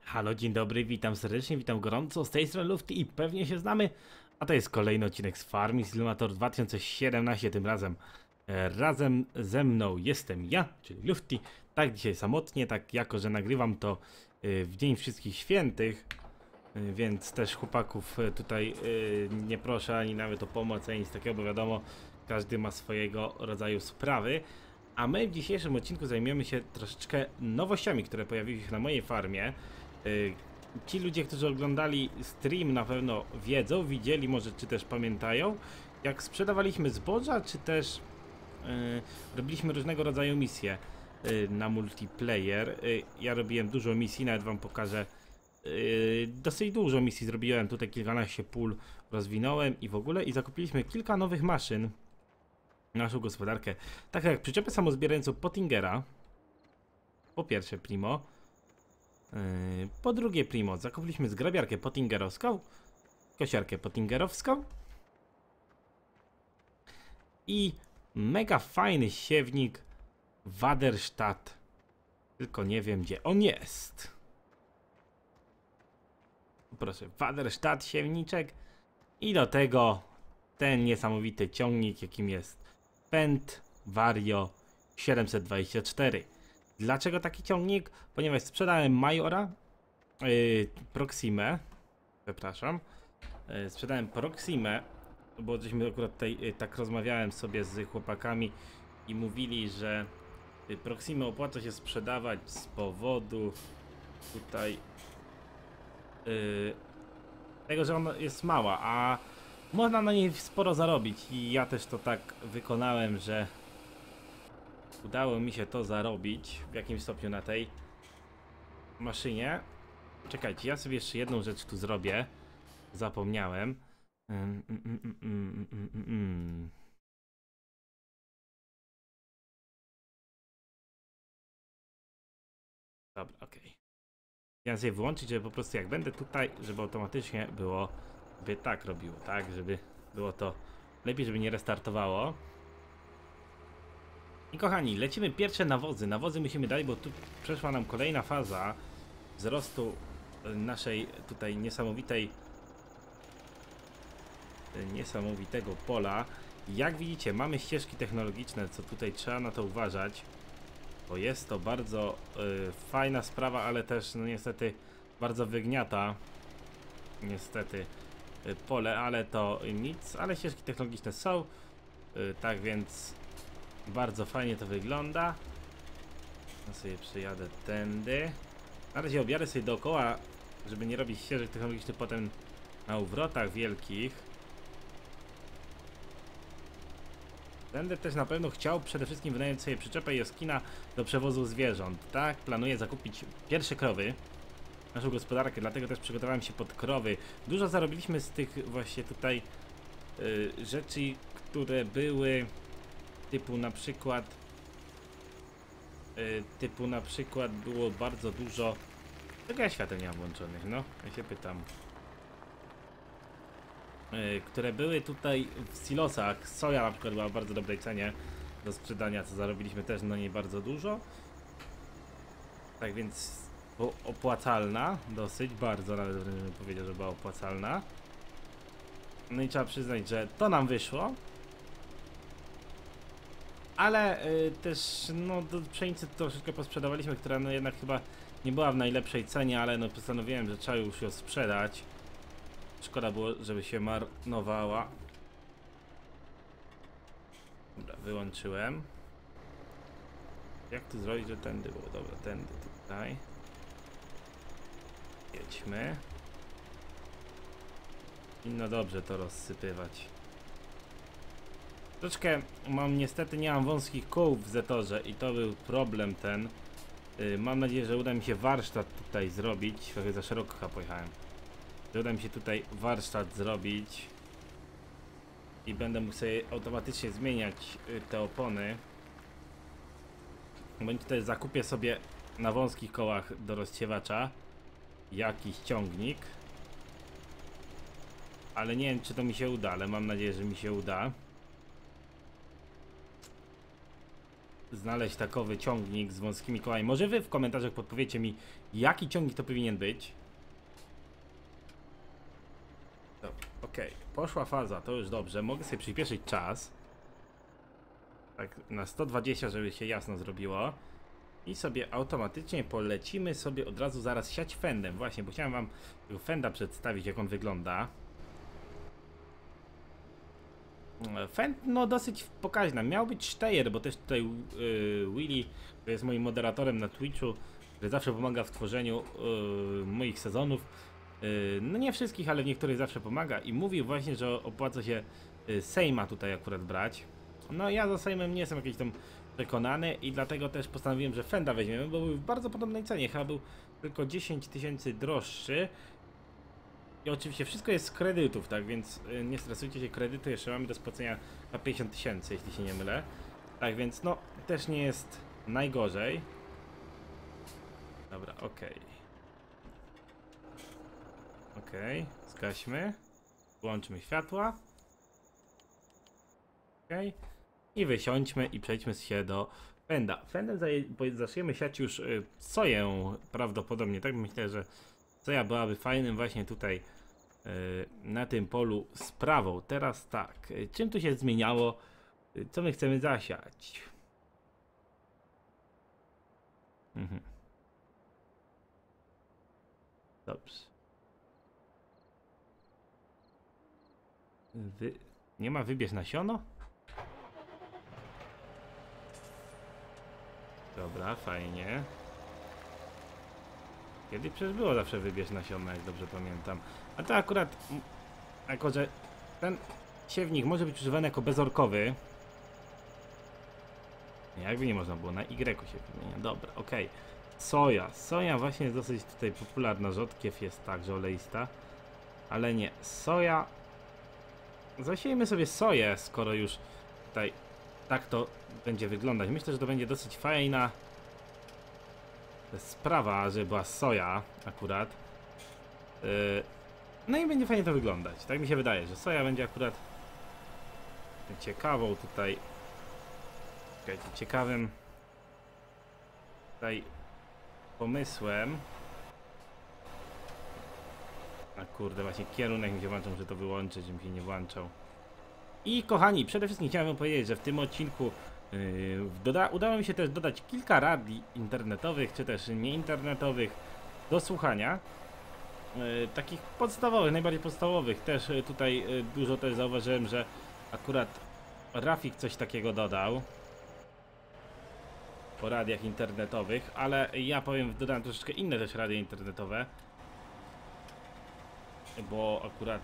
Halo, dzień dobry, witam serdecznie, witam gorąco, z tej strony Lufty i pewnie się znamy, a to jest kolejny odcinek z Farming Simulator 2017, tym razem razem ze mną jestem ja, czyli Lufty, tak dzisiaj samotnie, tak jako, że nagrywam to w Dzień Wszystkich Świętych, więc też chłopaków tutaj nie proszę ani nawet o pomoc, ani nic takiego, bo wiadomo, każdy ma swojego rodzaju sprawy. A my w dzisiejszym odcinku zajmiemy się troszeczkę nowościami, które pojawiły się na mojej farmie. Ci ludzie, którzy oglądali stream, na pewno wiedzą, widzieli może, czy też pamiętają, jak sprzedawaliśmy zboża, czy też robiliśmy różnego rodzaju misje na multiplayer. Ja robiłem dużo misji, nawet wam pokażę. Dosyć dużo misji zrobiłem, tutaj kilkanaście pól rozwinąłem i w ogóle, i zakupiliśmy kilka nowych maszyn na naszą gospodarkę, tak jak przyczepę samozbierającą Pottingera, po pierwsze primo, po drugie primo, zakupiliśmy zgrabiarkę Pottingerowską, kosiarkę Pottingerowską i mega fajny siewnik Waderstadt, tylko nie wiem, gdzie on jest. Proszę, Waderstadt siewniczek i do tego ten niesamowity ciągnik, jakim jest Fendt Vario 724. Dlaczego taki ciągnik? Ponieważ sprzedałem Majora, Proximę, przepraszam, sprzedałem Proximę, bo żeśmy akurat tutaj tak rozmawiałem sobie z chłopakami i mówili, że Proximę opłaca się sprzedawać z powodu tutaj tego, że ona jest mała, a można na niej sporo zarobić i ja też to tak wykonałem, że udało mi się to zarobić w jakimś stopniu na tej maszynie. Czekajcie, ja sobie jeszcze jedną rzecz tu zrobię. Zapomniałem. Dobra, okej. Ja sobie wyłączyć, żeby po prostu jak będę tutaj, żeby automatycznie było, by tak robiło, tak? Żeby było to lepiej, żeby nie restartowało. I kochani, lecimy pierwsze nawozy. Nawozy musimy dać, bo tu przeszła nam kolejna faza wzrostu naszej tutaj niesamowitego pola. Jak widzicie, mamy ścieżki technologiczne, co tutaj trzeba na to uważać, bo jest to bardzo fajna sprawa, ale też no niestety bardzo wygniata niestety pole, ale to nic, ale ścieżki technologiczne są, tak więc bardzo fajnie to wygląda. Ja sobie przyjadę tędy. Na razie objadę sobie dookoła, żeby nie robić ścieżek technologicznych potem na uwrotach wielkich. Będę też na pewno chciał przede wszystkim wynająć sobie przyczepę Joskina do przewozu zwierząt. Tak, planuję zakupić pierwsze krowy, naszą gospodarkę, dlatego też przygotowałem się pod krowy. Dużo zarobiliśmy z tych właśnie tutaj rzeczy, które były typu na przykład było bardzo dużo. Tego ja świateł nie mam włączonych, no, ja się pytam. Które były tutaj w silosach. Soja na przykład była w bardzo dobrej cenie do sprzedania, co zarobiliśmy też na niej bardzo dużo. Tak więc opłacalna, dosyć, bardzo nawet bym powiedział, że była opłacalna. No i trzeba przyznać, że to nam wyszło. Ale też no do pszenicy troszeczkę posprzedawaliśmy, która no jednak chyba nie była w najlepszej cenie, ale no postanowiłem, że trzeba już ją sprzedać. Szkoda było, żeby się marnowała. Dobra, wyłączyłem. Jak tu zrobić, że tędy było? Dobra, tędy tutaj. Jedźmy. I no dobrze to rozsypywać. Troszkę niestety nie mam wąskich kół w Zetorze i to był problem ten. Mam nadzieję, że uda mi się warsztat tutaj zrobić. Trochę za szeroko chyba pojechałem. Że uda mi się tutaj warsztat zrobić. I będę mógł sobie automatycznie zmieniać te opony. Bądź tutaj zakupię sobie na wąskich kołach do rozsiewacza jakiś ciągnik. Ale nie wiem, czy to mi się uda, ale mam nadzieję, że mi się uda. znaleźć takowy ciągnik z wąskimi kołami. Może wy w komentarzach podpowiecie mi, jaki ciągnik to powinien być. Okej, poszła faza, to już dobrze. Mogę sobie przyspieszyć czas. Tak, na 120, żeby się jasno zrobiło. I sobie automatycznie polecimy sobie od razu zaraz siać fendem. Właśnie, bo chciałem wam tego fenda przedstawić, jak on wygląda. Fend, no dosyć pokaźna. Miał być Steyr, bo też tutaj Willy, który jest moim moderatorem na Twitchu, który zawsze pomaga w tworzeniu moich sezonów. No nie wszystkich, ale w niektórych zawsze pomaga i mówił właśnie, że opłaca się Sejma tutaj akurat brać. No ja za Sejmem nie jestem jakiś tam przekonany i dlatego też postanowiłem, że Fenda weźmiemy, bo był w bardzo podobnej cenie, chyba był tylko 10 000 droższy. I oczywiście wszystko jest z kredytów, tak więc nie stresujcie się, kredyty jeszcze mamy do spłacenia na 50 000, jeśli się nie mylę. Tak więc no, też nie jest najgorzej. Dobra, okej. Okej, zgaśmy. Włączmy światła. Okej. I wysiądźmy i przejdźmy się do Fenda. Fendem zaczniemy siać już soję prawdopodobnie. Tak myślę, że soja byłaby fajnym właśnie tutaj na tym polu sprawą. Teraz tak, czym tu się zmieniało? Co my chcemy zasiać? Dobrze. Nie ma wybierz nasiono? Dobra, fajnie. Kiedy przecież było zawsze wybierz nasiono, jak dobrze pamiętam. A to akurat, jako że ten siewnik może być używany jako bezorkowy. Jakby nie można było, na Y się wymienia. Dobra, okej. Soja. Soja właśnie jest dosyć tutaj popularna. Rzodkiew jest także oleista. Ale nie, soja. Zasiejmy sobie soję, skoro już tutaj tak to będzie wyglądać. Myślę, że to będzie dosyć fajna sprawa, że była soja akurat. No i będzie fajnie to wyglądać. Tak mi się wydaje, że soja będzie akurat ciekawą tutaj. Czekajcie, ciekawym tutaj pomysłem. A kurde, właśnie kierunek mi się włączał, muszę to wyłączyć, żebym się nie włączał. I kochani, przede wszystkim chciałem wam powiedzieć, że w tym odcinku udało mi się też dodać kilka radii internetowych, czy też nieinternetowych do słuchania. Takich podstawowych, najbardziej podstawowych. Też tutaj dużo też zauważyłem, że akurat Rafik coś takiego dodał po radiach internetowych, ale ja powiem, dodałem troszeczkę inne też radia internetowe, bo akurat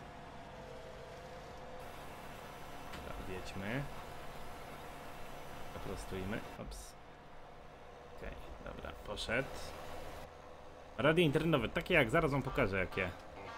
wiedźmy, zaprostujmy, ops, okej, dobra, poszedł. Radia internetowe, takie jak zaraz wam pokażę jakie.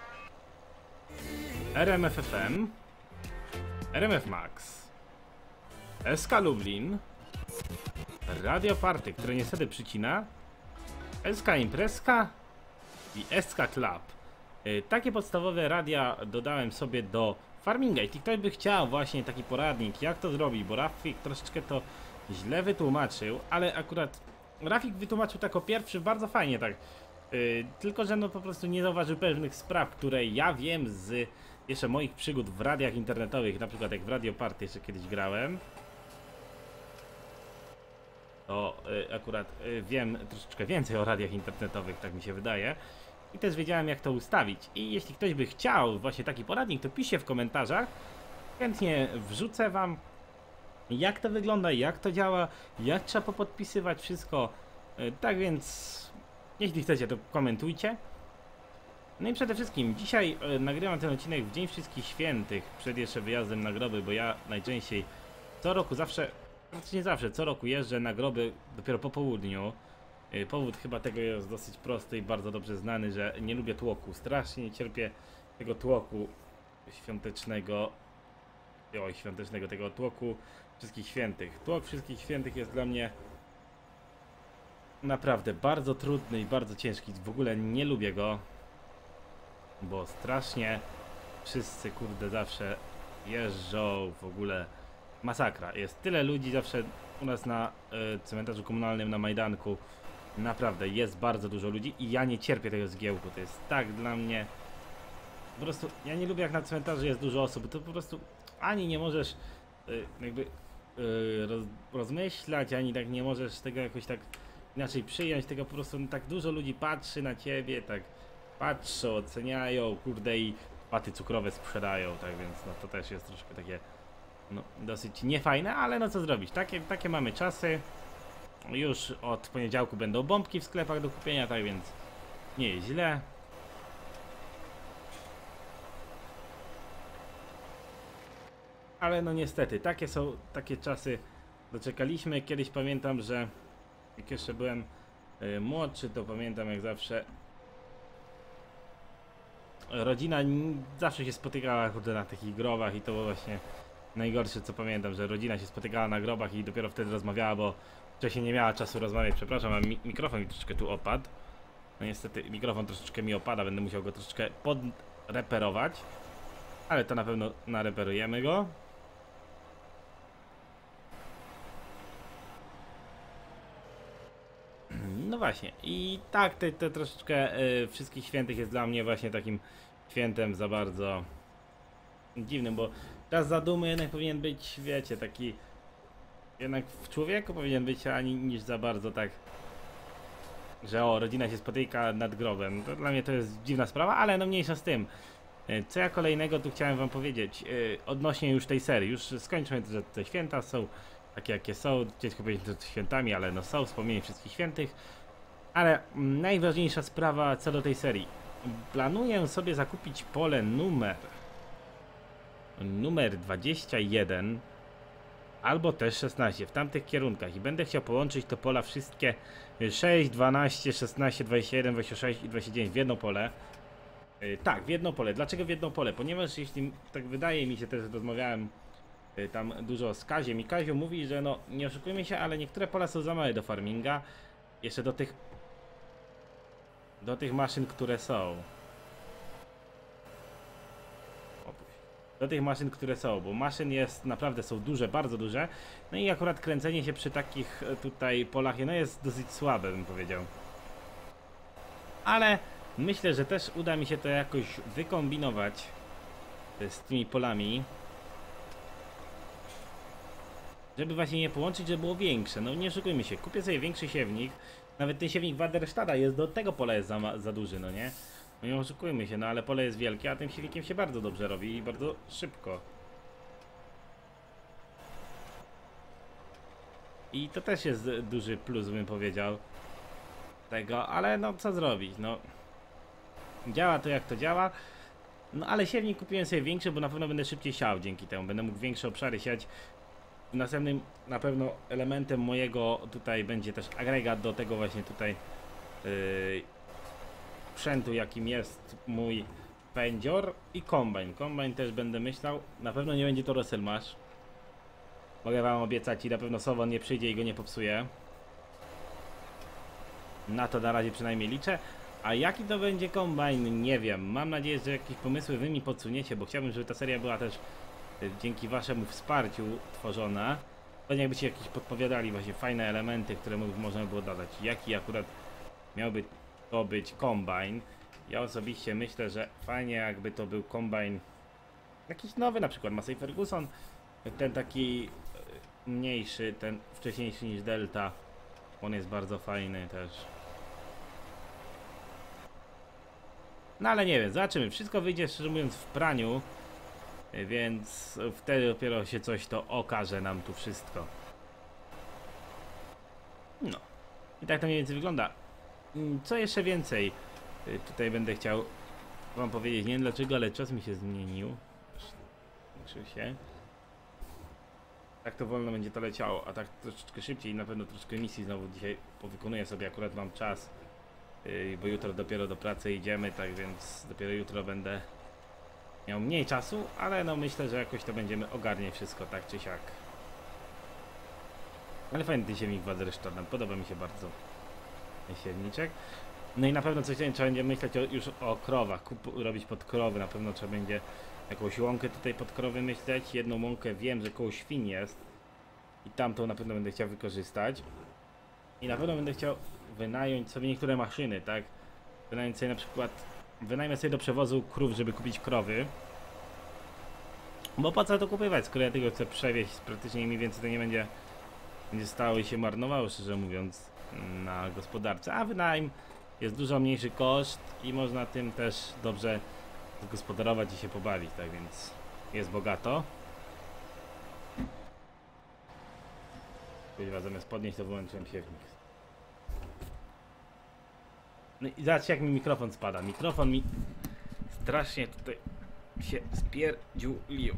RMF FM, RMF Max, SK Lublin, Radio Party, które niestety przycina, SK Imprezka i SK Club. Takie podstawowe radia dodałem sobie do farminga. Jeśli ktoś by chciał właśnie taki poradnik, jak to zrobić, bo Rafik troszeczkę to źle wytłumaczył, ale akurat Rafik wytłumaczył tak o pierwszy bardzo fajnie, tak. Tylko że no po prostu nie zauważył pewnych spraw, które ja wiem z jeszcze moich przygód w radiach internetowych, na przykład jak w Radio Party jeszcze kiedyś grałem. To akurat wiem troszeczkę więcej o radiach internetowych, tak mi się wydaje. I też wiedziałem, jak to ustawić. I jeśli ktoś by chciał właśnie taki poradnik, to piszcie w komentarzach. Chętnie wrzucę wam, jak to wygląda, jak to działa, jak trzeba popodpisywać wszystko. Tak więc, jeśli chcecie, to komentujcie. No i przede wszystkim, dzisiaj nagrywam ten odcinek w Dzień Wszystkich Świętych, przed jeszcze wyjazdem na groby, bo ja najczęściej co roku zawsze, znaczy nie zawsze, co roku jeżdżę na groby dopiero po południu. Powód chyba tego jest dosyć prosty i bardzo dobrze znany, że nie lubię tłoku. Strasznie nie cierpię tego tłoku świątecznego. Oj, świątecznego, tego tłoku Wszystkich Świętych. Tłok Wszystkich Świętych jest dla mnie naprawdę bardzo trudny i bardzo ciężki. W ogóle nie lubię go, bo strasznie wszyscy kurde zawsze jeżdżą w ogóle masakra. Jest tyle ludzi zawsze u nas na cmentarzu komunalnym na Majdanku. Naprawdę jest bardzo dużo ludzi i ja nie cierpię tego zgiełku. To jest tak dla mnie... Po prostu ja nie lubię jak na cmentarzu jest dużo osób. To po prostu ani nie możesz jakby rozmyślać, ani tak nie możesz tego jakoś tak inaczej przyjąć. Tego po prostu tak dużo ludzi patrzy na ciebie, tak patrzą, oceniają, kurde i paty cukrowe sprzedają, tak więc no to też jest troszkę takie no dosyć niefajne, ale no co zrobić, takie mamy czasy. Już od poniedziałku będą bombki w sklepach do kupienia, tak więc nie jest źle. Ale no niestety, takie czasy doczekaliśmy. Kiedyś pamiętam, że jak jeszcze byłem młodszy, to pamiętam jak zawsze rodzina zawsze się spotykała kurde, na takich grobach i to było właśnie najgorsze co pamiętam, że rodzina się spotykała na grobach i dopiero wtedy rozmawiała, bo wcześniej nie miała czasu rozmawiać. Przepraszam, a mikrofon mi troszeczkę tu opadł. No niestety mikrofon troszeczkę mi opada, będę musiał go troszeczkę podreperować. Ale to na pewno nareperujemy go. No właśnie i tak te troszeczkę wszystkich świętych jest dla mnie właśnie takim świętem za bardzo dziwnym, bo czas zadumy jednak powinien być, wiecie, taki jednak w człowieku powinien być, ani niż za bardzo tak, że o, rodzina się spotyka nad grobem. To dla mnie to jest dziwna sprawa, ale no mniejsza z tym. Co ja kolejnego tu chciałem wam powiedzieć odnośnie już tej serii. Już skończmy, że te święta są takie jakie są. Ciężko powiedzieć to świętami, ale no są, wspomnienie wszystkich świętych. Ale najważniejsza sprawa co do tej serii. Planuję sobie zakupić pole numer 21 albo też 16 w tamtych kierunkach i będę chciał połączyć te pola wszystkie 6, 12, 16, 21, 26 i 29 w jedno pole. Tak, w jedno pole. Dlaczego w jedno pole? Ponieważ jeśli tak wydaje mi się, też rozmawiałem tam dużo z Kaziem i Kazio mówi, że no nie oszukujmy się, ale niektóre pola są za małe do farminga. Jeszcze do tych maszyn, które są. Do tych maszyn, które są, bo maszyn jest naprawdę są duże, bardzo duże. No i akurat kręcenie się przy takich tutaj polach no jest dosyć słabe, bym powiedział. Ale myślę, że też uda mi się to jakoś wykombinować z tymi polami. Żeby właśnie je połączyć, żeby było większe. No nie oszukujmy się, kupię sobie większy siewnik. Nawet ten siewnik Waderstadta jest do tego pola jest za duży, no nie? No nie oszukujmy się, no ale pole jest wielkie, a tym siewnikiem się bardzo dobrze robi i bardzo szybko. I to też jest duży plus, bym powiedział. Tego, ale no co zrobić, no. Działa to jak to działa. No ale siewnik kupiłem sobie większy, bo na pewno będę szybciej siał dzięki temu. Będę mógł większe obszary siać. Następnym na pewno elementem mojego tutaj będzie też agregat do tego właśnie tutaj sprzętu jakim jest mój pędzior i kombajn. Kombajn też będę myślał, na pewno nie będzie to Rosselmash. Mogę wam obiecać i na pewno Sowon nie przyjdzie i go nie popsuje. Na to na razie przynajmniej liczę. A jaki to będzie kombajn? Nie wiem. Mam nadzieję, że jakieś pomysły wy mi podsuniecie, bo chciałbym, żeby ta seria była też dzięki waszemu wsparciu tworzona. Pewnie jakbyście jakieś podpowiadali właśnie fajne elementy, które można by było dodać. Jaki akurat miałby to być kombajn. Ja osobiście myślę, że fajnie jakby to był kombajn jakiś nowy, na przykład Massey Ferguson. Ten taki mniejszy, ten wcześniejszy niż Delta. On jest bardzo fajny też. No ale nie wiem, zobaczymy. Wszystko wyjdzie szczerze mówiąc w praniu. Więc wtedy dopiero się coś to okaże nam tu wszystko. No. I tak to mniej więcej wygląda. Co jeszcze więcej tutaj będę chciał wam powiedzieć. Nie wiem dlaczego, ale czas mi się zmienił. Się. Tak to wolno będzie to leciało, a tak troszeczkę szybciej i na pewno troszkę misji znowu dzisiaj powykonuję sobie. Akurat mam czas, bo jutro dopiero do pracy idziemy, tak więc dopiero jutro będę miał mniej czasu, ale no myślę, że jakoś to będziemy ogarniać wszystko, tak czy siak. Ale fajny ten siewnik Waderstadtem, podoba mi się bardzo ten siewniczek. No i na pewno coś trzeba będzie myśleć już o krowach, robić pod krowy, na pewno trzeba będzie jakąś łąkę tutaj pod krowy myśleć. Jedną łąkę wiem, że koło świń jest. I tamtą na pewno będę chciał wykorzystać. I na pewno będę chciał wynająć sobie niektóre maszyny, tak? Wynająć sobie na przykład... Wynajmę sobie do przewozu krów, żeby kupić krowy. Bo po co to kupować, skoro ja tego chcę przewieźć, praktycznie mniej więcej to nie będzie stało i się marnowało, szczerze mówiąc, na gospodarce. A wynajem jest dużo mniejszy koszt i można tym też dobrze gospodarować i się pobawić, tak więc jest bogato. Chyba zamiast podnieść, to wyłączyłem siewnik. No i zobaczcie, jak mi mikrofon spada. Mikrofon mi strasznie tutaj się spierdziulił.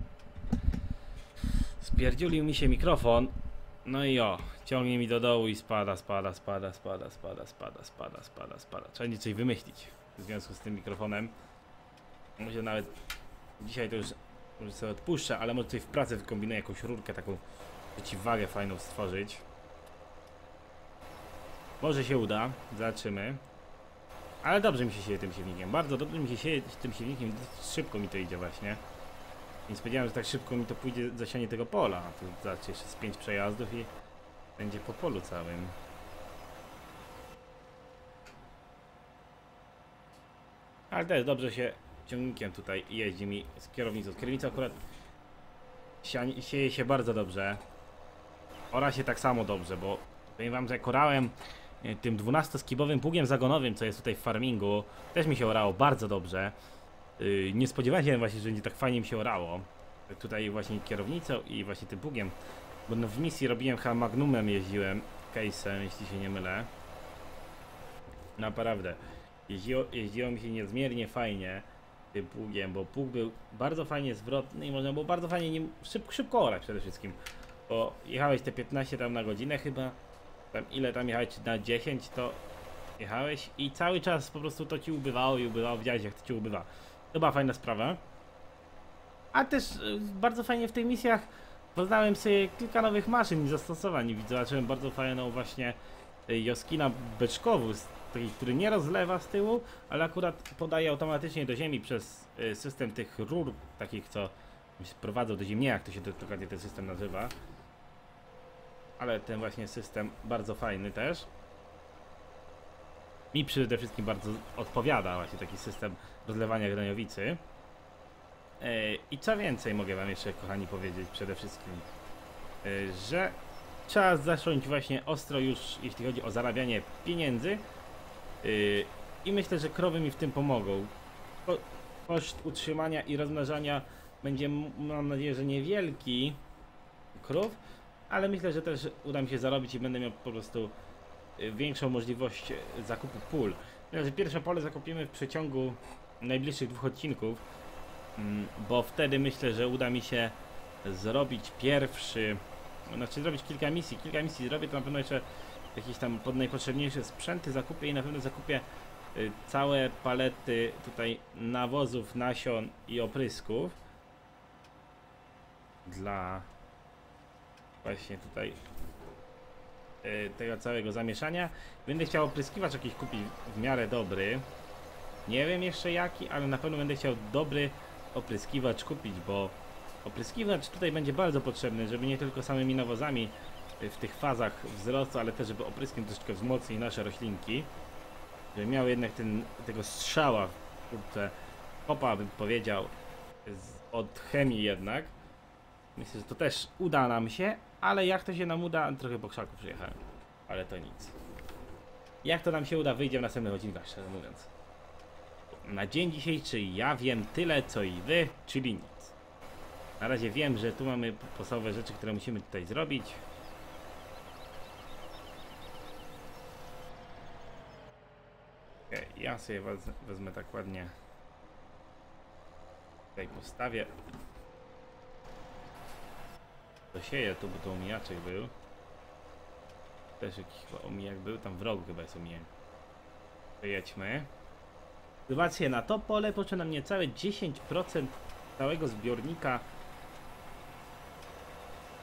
Spierdziulił mi się mikrofon. No i o, ciągnie mi do dołu i spada. Trzeba coś wymyślić w związku z tym mikrofonem. Może nawet dzisiaj to już może sobie odpuszczę, ale może tutaj w pracy wykombinuję jakąś rurkę taką przeciwwagę fajną stworzyć. Może się uda, zobaczymy. Ale dobrze mi się sieje tym siewnikiem, bardzo dobrze mi się sieje tym siewnikiem, szybko mi to idzie właśnie. Nie spodziewałem, że tak szybko mi to pójdzie zasianie tego pola. Tu zobaczcie, jeszcze z 5 przejazdów i będzie po polu całym. Ale też dobrze się ciągnikiem tutaj jeździ mi z kierownicą. Z kierownicą akurat sieje się bardzo dobrze. Ora się tak samo dobrze, bo powiem wam, że jak orałem tym 12-skibowym pługiem zagonowym, co jest tutaj w farmingu, też mi się orało bardzo dobrze. Nie spodziewałem się właśnie, że będzie tak fajnie mi się orało. Tutaj właśnie kierownicą i właśnie tym pługiem. Bo no w misji robiłem chyba Magnumem, jeździłem case'em, jeśli się nie mylę. Naprawdę. Jeździło mi się niezmiernie fajnie tym pługiem, bo pług był bardzo fajnie zwrotny i można było bardzo fajnie nim szybko orać przede wszystkim. Bo jechałeś te 15 tam na godzinę chyba, tam ile tam jechałeś, na 10 to jechałeś i cały czas po prostu to ci ubywało i ubywało, widziałeś jak to ci ubywa. To była fajna sprawa. A też bardzo fajnie w tych misjach poznałem sobie kilka nowych maszyn i zastosowań. Zobaczyłem bardzo fajną właśnie Joskina beczkowóz, taki, który nie rozlewa z tyłu, ale akurat podaje automatycznie do ziemi przez system tych rur, takich co prowadzą do ziemi, jak to się dokładnie ten system nazywa. Ale ten właśnie system bardzo fajny też. Mi przede wszystkim bardzo odpowiada właśnie taki system rozlewania graniowicy. I co więcej mogę wam jeszcze, kochani, powiedzieć przede wszystkim, że trzeba zacząć właśnie ostro już, jeśli chodzi o zarabianie pieniędzy. I myślę, że krowy mi w tym pomogą. Koszt utrzymania i rozmnażania będzie, mam nadzieję, że niewielki krów, ale myślę, że też uda mi się zarobić i będę miał po prostu większą możliwość zakupu pól. Myślę, że pierwsze pole zakupimy w przeciągu najbliższych 2 odcinków, bo wtedy myślę, że uda mi się zrobić zrobić kilka misji zrobię, to na pewno jeszcze jakieś tam najpotrzebniejsze sprzęty zakupię i na pewno zakupię całe palety tutaj nawozów, nasion i oprysków dla właśnie tutaj tego całego zamieszania. Będę chciał opryskiwacz jakiś kupić w miarę dobry. Nie wiem jeszcze jaki, ale na pewno będę chciał dobry opryskiwacz kupić, bo opryskiwacz tutaj będzie bardzo potrzebny, żeby nie tylko samymi nawozami w tych fazach wzrostu, ale też żeby opryskiem troszeczkę wzmocnić nasze roślinki. Żeby miał jednak tego strzała, kurczę, kopa bym powiedział, od chemii jednak. Myślę, że to też uda nam się, ale jak to się nam uda, trochę po krzaku przyjechałem, ale to nic. Jak to nam się uda, wyjdzie w następnych odcinkach, szczerze mówiąc. Na dzień dzisiejszy ja wiem tyle, co i wy, czyli nic. Na razie wiem, że tu mamy podstawowe rzeczy, które musimy tutaj zrobić. Okay, ja sobie wezmę tak ładnie. Tutaj postawię. Dosieję tu, bo to omijaczek był. Też jakiś chyba omijak był, tam w rogu chyba jest omijak. Przejedźmy. Zobaczcie, na to pole potrzeba nam niecałe 10% całego zbiornika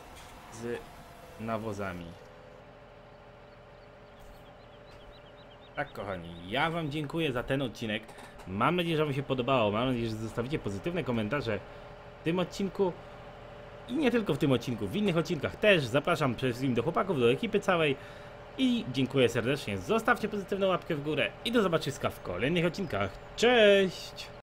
z nawozami. Tak, kochani, ja wam dziękuję za ten odcinek. Mam nadzieję, że wam się podobało. Mam nadzieję, że zostawicie pozytywne komentarze w tym odcinku. I nie tylko w tym odcinku, w innych odcinkach też. Zapraszam przede wszystkim do chłopaków, do ekipy całej. I dziękuję serdecznie. Zostawcie pozytywną łapkę w górę. I do zobaczyska w kolejnych odcinkach. Cześć!